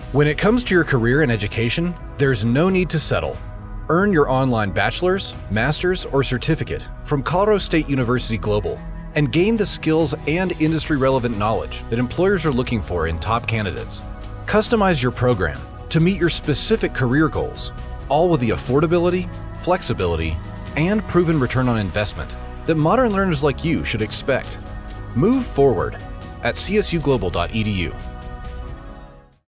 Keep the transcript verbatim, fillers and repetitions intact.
When it comes to your career and education, there's no need to settle. Earn your online bachelor's, master's, or certificate from Colorado State University Global and gain the skills and industry-relevant knowledge that employers are looking for in top candidates. Customize your program to meet your specific career goals, all with the affordability, flexibility, and proven return on investment that modern learners like you should expect. Move forward at c s u global dot e d u.